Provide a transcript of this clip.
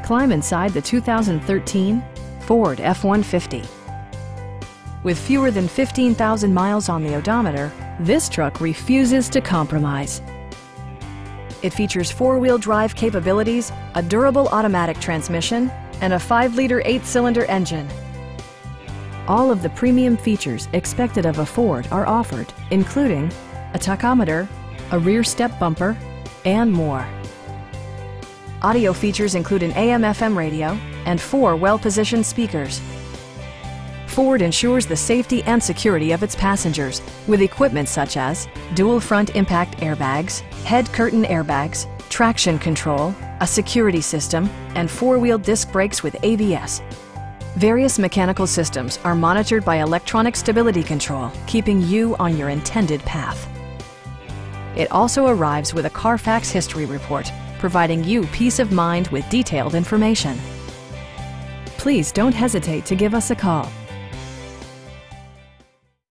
Climb inside the 2013 Ford F-150. With fewer than 15,000 miles on the odometer, this truck refuses to compromise. It features four-wheel drive capabilities, a durable automatic transmission, and a 5-liter 8-cylinder engine. All of the premium features expected of a Ford are offered, including a tachometer, a rear step bumper, and more. Audio features include an AM/FM radio and 4 well-positioned speakers. Ford ensures the safety and security of its passengers with equipment such as dual front impact airbags, head curtain airbags, traction control, a security system, and 4-wheel disc brakes with ABS. Various mechanical systems are monitored by electronic stability control, keeping you on your intended path. It also arrives with a Carfax history report, providing you peace of mind with detailed information. Please don't hesitate to give us a call.